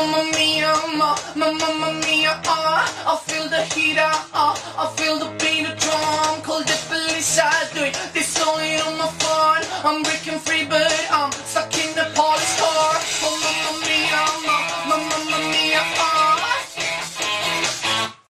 Mamma mia, mamma mia, I feel the heat, I feel the beat of drum. Call the police, I do it. They stole it on my phone. I'm breaking free, but I'm stuck